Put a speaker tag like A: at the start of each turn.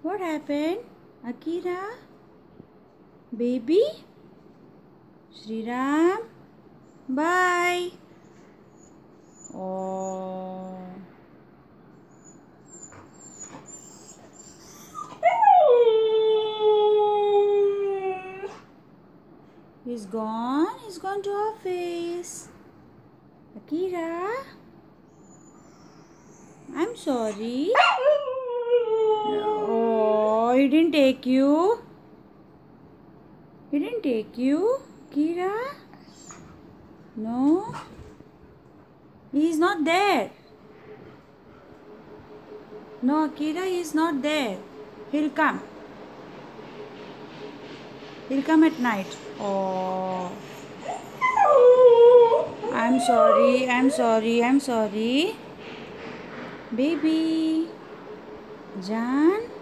A: What happened? Akira? Baby? Shriram? Bye. Oh. He's gone. He's gone to office. Akira? I'm sorry. Oh, he didn't take you. He didn't take you, Akira? No. He's not there. No, Akira, he's not there. He'll come. He'll come at night. Oh. I'm sorry. I'm sorry. I'm sorry. Baby. Jan.